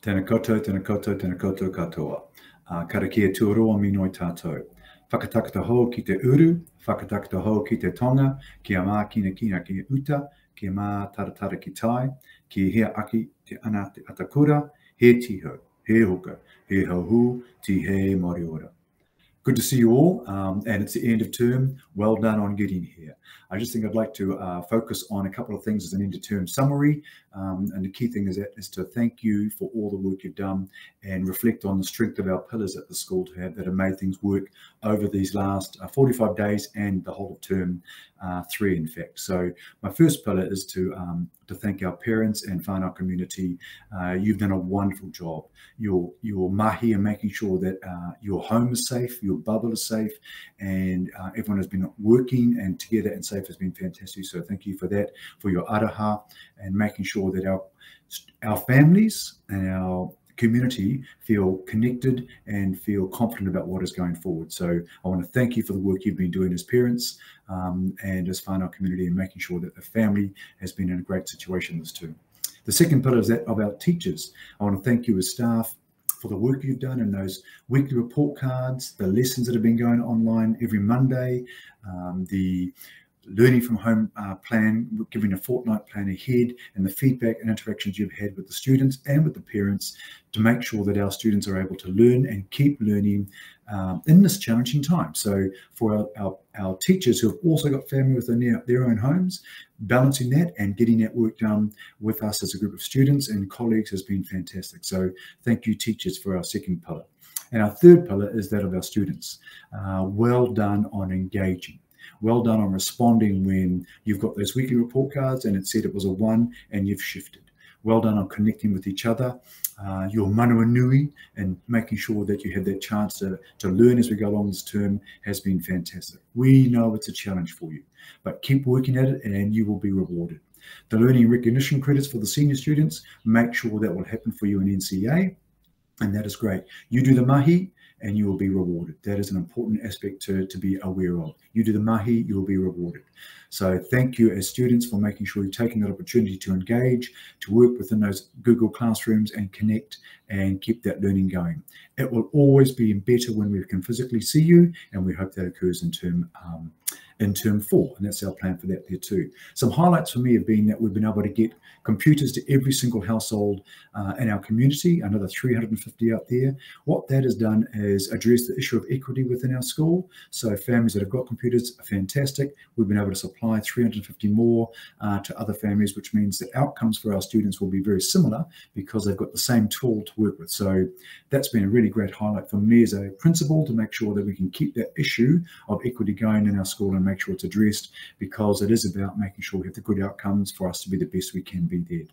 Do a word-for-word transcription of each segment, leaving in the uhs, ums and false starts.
Tēnā koutou, tēnā koutou, tēnā koutou katoa. Uh, karakia tuaroa minoi tātou. Whakatakata hou ki te uru, whakatakata hou ki te tonga, kia mā kina kina ki uta, kia mā taratara ki tai, ki hea aki te ana te atakura, he tiho, he hoka, he hauhu, ti he moriora. Good to see you all, um, and it's the end of term. Well done on getting here. I just think I'd like to uh, focus on a couple of things as an end of term summary, um, and the key thing is, that, is to thank you for all the work you've done and reflect on the strength of our pillars at the school to have that have made things work over these last uh, forty-five days and the whole of term uh, three, in fact. So my first pillar is to um, to thank our parents and whānau community. Uh, you've done a wonderful job. Your your mahi and making sure that uh, your home is safe, your bubble is safe, and uh, everyone has been working and together and safe has been fantastic. So thank you for that, for your araha, and making sure that our our families and our community feel connected and feel confident about what is going forward. So I want to thank you for the work you've been doing as parents um, and as whānau community, and making sure that the family has been in a great situation this term. The second pillar is that of our teachers. I want to thank you as staff for the work you've done and those weekly report cards, the lessons that have been going online every Monday, um, the learning from home uh, plan, giving a fortnight plan ahead, and the feedback and interactions you've had with the students and with the parents to make sure that our students are able to learn and keep learning um, in this challenging time. So for our, our, our teachers who have also got family within their, their own homes, balancing that and getting that work done with us as a group of students and colleagues has been fantastic. So thank you, teachers, for our second pillar. And our third pillar is that of our students. Uh, well done on engaging. Well done on responding when you've got those weekly report cards and it said it was a one and you've shifted. Well done on connecting with each other, uh, your manua nui, and making sure that you have that chance to, to learn as we go along this term has been fantastic. We know it's a challenge for you, but keep working at it and you will be rewarded. The learning recognition credits for the senior students, make sure that will happen for you in N C A, and that is great. You do the mahi, and you will be rewarded. That is an important aspect to, to be aware of. You do the mahi, you will be rewarded. So thank you as students for making sure you're taking that opportunity to engage, to work within those Google Classrooms and connect and keep that learning going. It will always be better when we can physically see you, and we hope that occurs in term um, in term four, and that's our plan for that there too. Some highlights for me have been that we've been able to get computers to every single household uh, in our community, another three hundred fifty out there. What that has done is address the issue of equity within our school. So families that have got computers are fantastic. We've been able to supply three hundred fifty more uh, to other families, which means the outcomes for our students will be very similar because they've got the same tool to work with. So that's been a really great highlight for me as a principal, to make sure that we can keep that issue of equity going in our school and make sure it's addressed, because it is about making sure we have the good outcomes for us to be the best we can be there.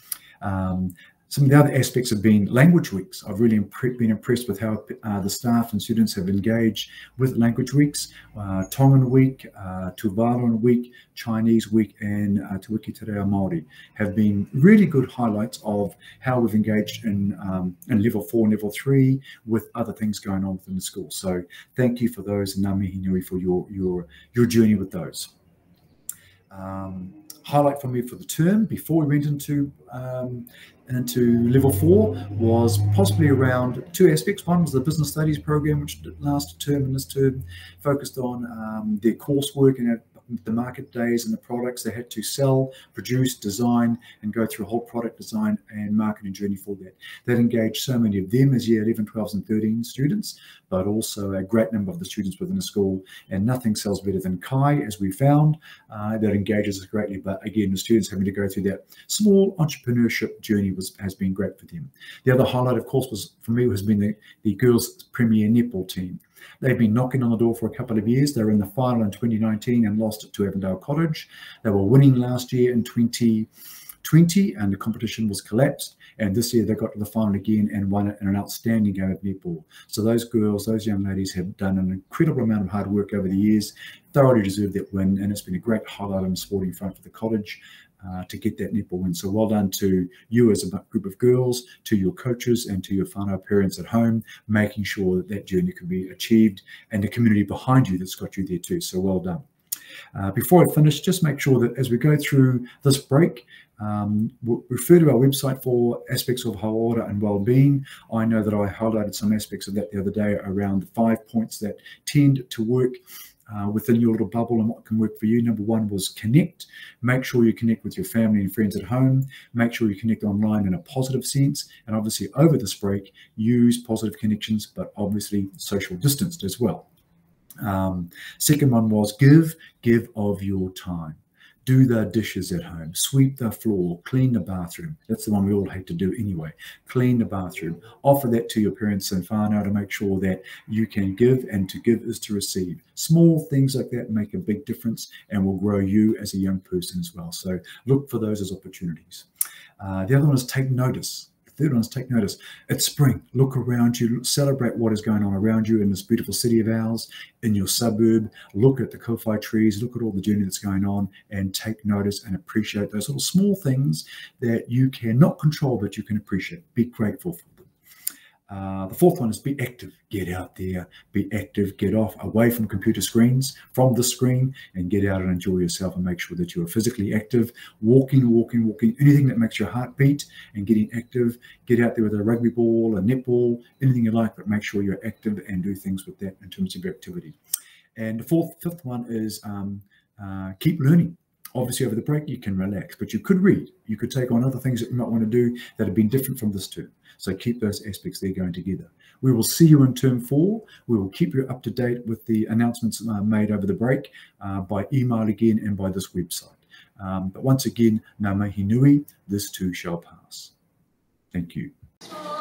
Um, Some of the other aspects have been language weeks. I've really impre been impressed with how uh, the staff and students have engaged with language weeks. Uh, Tongan week, uh, Tuvaluan week, Chinese week, and uh, Te Wiki Te Reo Māori have been really good highlights of how we've engaged in, um, in level four and level three with other things going on within the school. So thank you for those, and ngā mihi nui for your, your, your journey with those. Um, highlight for me for the term before we went into um, into level four was possibly around two aspects. One was the business studies program, which last term and this term focused on um, their coursework and the market days and the products they had to sell, produce, design, and go through a whole product design and marketing journey for that. That engaged so many of them as year eleven, twelves and thirteen students, but also a great number of the students within the school. And nothing sells better than Kai, as we found, uh, that engages us greatly. But again, the students having to go through that small entrepreneurship journey was, has been great for them. The other highlight, of course, was for me has been the, the girls' premier netball team. They've been knocking on the door for a couple of years. They were in the final in twenty nineteen and lost it to Avondale Cottage. They were winning last year in twenty twenty and the competition was collapsed. And this year they got to the final again and won it in an outstanding game of netball. So those girls, those young ladies have done an incredible amount of hard work over the years, thoroughly deserved that win. And it's been a great highlight on the sporting front for the Cottage. Uh, to get that netball win. So well done to you as a group of girls, to your coaches and to your whānau parents at home, making sure that that journey can be achieved, and the community behind you that's got you there too. So well done. Uh, before I finish, just make sure that as we go through this break, um, we'll refer to our website for aspects of hauora and well-being. I know that I highlighted some aspects of that the other day around the five points that tend to work Uh, within your little bubble and what can work for you. Number one was connect. Make sure you connect with your family and friends at home. Make sure you connect online in a positive sense. And obviously over this break, use positive connections, but obviously social distanced as well. Um, second one was give, give of your time. Do the dishes at home, sweep the floor, clean the bathroom. That's the one we all hate to do anyway. Clean the bathroom. Offer that to your parents and whānau to make sure that you can give, and to give is to receive. Small things like that make a big difference and will grow you as a young person as well. So look for those as opportunities. Uh, the other one is take notice. Third one is take notice. It's spring. Look around you. Celebrate what is going on around you in this beautiful city of ours, in your suburb. Look at the kowhai trees. Look at all the journey that's going on, and take notice and appreciate those little small things that you cannot control, but you can appreciate. Be grateful for them. Uh, the fourth one is be active. Get out there, be active, get off, away from computer screens, from the screen, and get out and enjoy yourself and make sure that you are physically active, walking, walking, walking, anything that makes your heart beat and getting active. Get out there with a rugby ball, a netball, anything you like, but make sure you're active and do things with that in terms of your activity. And the fourth, fifth one is um, uh, keep learning. Obviously, over the break, you can relax, but you could read. You could take on other things that you might want to do that have been different from this term. So keep those aspects there going together. We will see you in term four. We will keep you up to date with the announcements uh, made over the break uh, by email again and by this website. Um, but once again, ngā mihi nui, this too shall pass. Thank you.